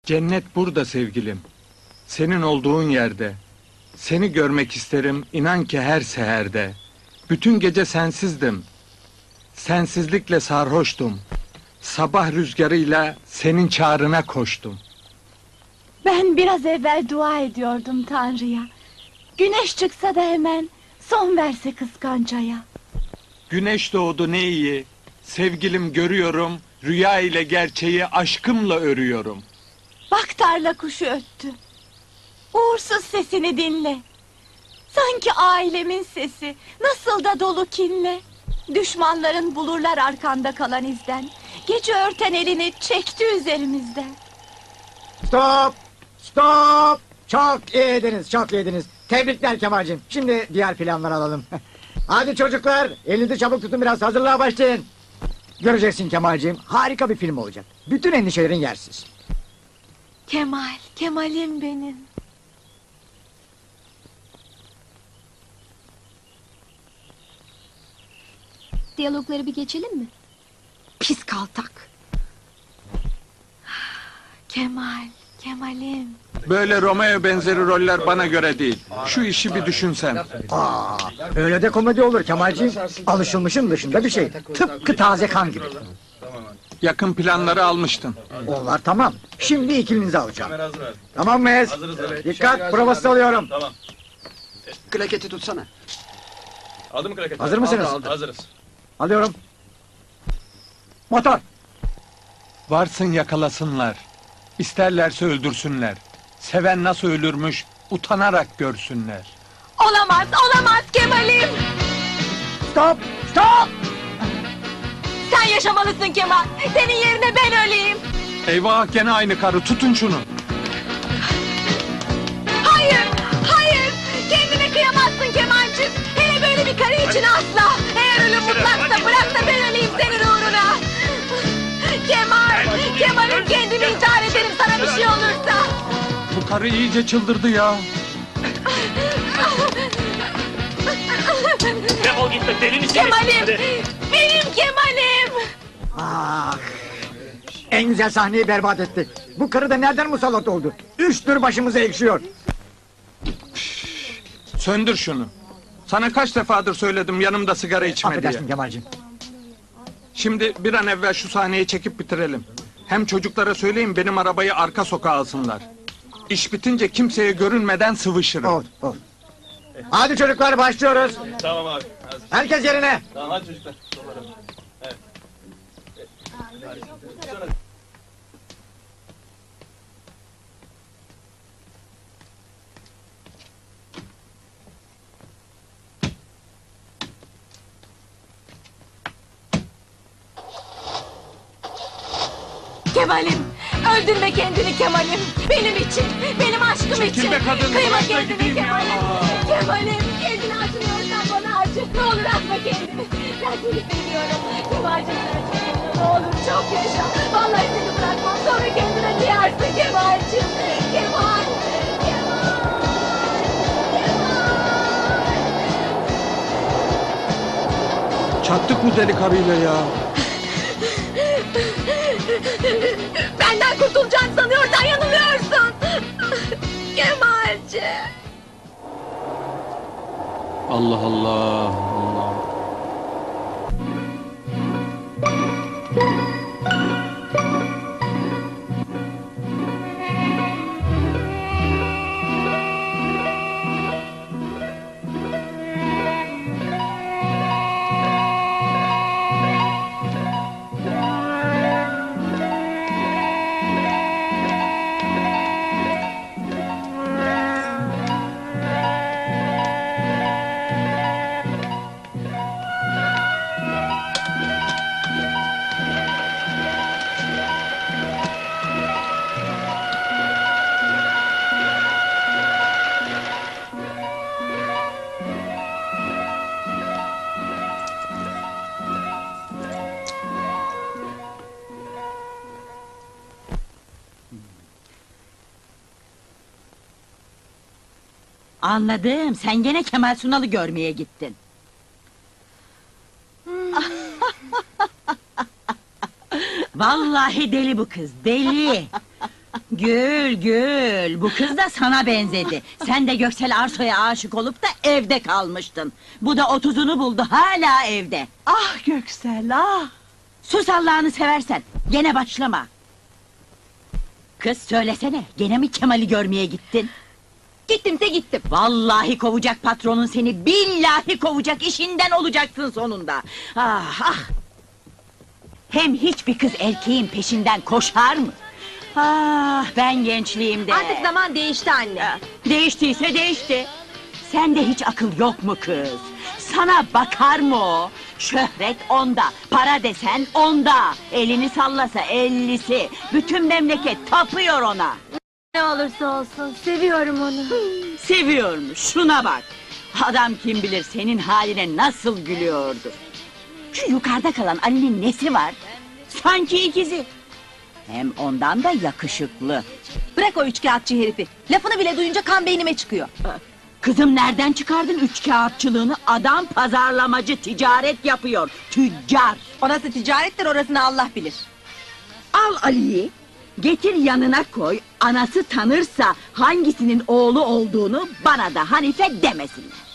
Cennet burada sevgilim. Senin olduğun yerde. Seni görmek isterim inan ki her seherde. Bütün gece sensizdim. Sensizlikle sarhoştum. Sabah rüzgarıyla senin çağrına koştum. Ben biraz evvel dua ediyordum Tanrı'ya. Güneş çıksa da hemen son verse kıskancaya. Güneş doğdu ne iyi. Sevgilim görüyorum. Rüya ile gerçeği aşkımla örüyorum. Bak tarla kuşu öttü. Uğursuz sesini dinle. Sanki ailemin sesi, nasıl da dolu kinle. Düşmanların bulurlar arkanda kalan izden. Gece örten elini çekti üzerimizden. Stop! Stop! Çok iyiydiniz, çok iyiydiniz. Tebrikler Kemal'cim. Şimdi diğer planları alalım. Hadi çocuklar, elinizi çabuk tutun, biraz hazırlığa başlayın. Göreceksin Kemal'cim, harika bir film olacak. Bütün endişelerin yersiz. Kemal, Kemal'im benim. Diyalogları bir geçelim mi? Pis kaltak. Kemal, Kemal'im. Böyle Romeo benzeri roller bana göre değil. Şu işi bir düşünsen. Öyle de komedi olur Kemal'cim. Alışılmışın dışında bir şey. Tıpkı taze kan gibi. Yakın planları almıştın. Onlar tamam. Şimdi ikilinizi alacağım. Tamam mıyız? Dikkat, provası alıyorum. Tamam. Klaketi tutsana. Aldı mı klaketi? Hazır mısınız? Hazırız. Alıyorum. Motor. Varsın yakalasınlar. İsterlerse öldürsünler. Seven nasıl ölürmüş utanarak görsünler. Olamaz, olamaz Kemal'im. Stop! Stop! Sen yaşamalısın Kemal. Senin yerine ben öleyim. Eyvah gene aynı karı, tutun şunu. Hayır, hayır. Kendine kıyamazsın Kemal'cim. Hele böyle bir karı için asla. Eğer ölüm mutlaksa bırak da ben öleyim senin uğruna. Kemal, Kemal'im kendimi intihar ederim sana bir şey olursa. Bu karı iyice çıldırdı ya. Defol git be, deli misin? Kemal'im, Hadi. benim Kemal'im. Ah! En güzel sahneyi berbat etti. Bu karı da nereden musallat oldu? 3 tür başımıza ekşiyor. Söndür şunu. Sana kaç defadır söyledim yanımda sigara içme diye. Affedersin Kemal'cim. Şimdi bir an evvel şu sahneyi çekip bitirelim. Hem çocuklara söyleyin benim arabayı arka sokağa alsınlar. İş bitince kimseye görünmeden sıvışırım. Oldu, oldu. Hadi çocuklar başlıyoruz. Tamam abi. Hazır. Herkes yerine. Tamam hadi çocuklar. Evet. Kemal'im, öldürme kendini Kemal'im. Benim için, benim aşkım için. Çekil be kadın, Kıyma bırak da kendini gideyim ya. Kemal'im. Kemal'im, kendini acımıyorsan bana acı. Ne olur atma kendini. Ben seni seviyorum. Kemal'cim sana çok yaşa. Ne olur çok yaşa. Vallahi seni bırakmam. Sonra kendine kıyarsın Kemal'cim. Kemal. Çattık bu deli karıyla ya. Benden kurtulacağını sanıyorsan yanılıyorsun. Kemal'cim. Allah Allah Allah. Anladım, sen gene Kemal Sunal'ı görmeye gittin. Vallahi deli bu kız, deli! Gül gül, bu kız da sana benzedi. Sen de Göksel Arso'ya aşık olup da evde kalmıştın. Bu da 30'unu buldu, hala evde. Ah Göksel ah! Sus Allah'ını seversen, gene başlama. Kız söylesene, gene mi Kemal'i görmeye gittin? Gittim de gittim. Vallahi kovacak patronun seni, billahi kovacak, işinden olacaksın sonunda. Ah ah! Hem hiçbir kız erkeğin peşinden koşar mı? Ah, ben gençliğimde... Artık zaman değişti anne. Değiştiyse değişti. Sende hiç akıl yok mu kız? Sana bakar mı o? Şöhret onda, para desen onda. Elini sallasa 50'si. Bütün memleket tapıyor ona. Ne olursa olsun seviyorum onu. Seviyormuş, şuna bak. Adam kim bilir senin haline nasıl gülüyordu. Şu yukarıda kalan Ali'nin nesi var? Sanki ikizi. Hem ondan da yakışıklı. Bırak o üçkağıtçı herifi. Lafını bile duyunca kan beynime çıkıyor. Kızım nereden çıkardın üçkağıtçılığını? Adam pazarlamacı, ticaret yapıyor. Tüccar. Orası ticarettir, orasını Allah bilir. Al Ali'yi, getir yanına koy. Anası tanırsa hangisinin oğlu olduğunu bana da Hanife demesinler.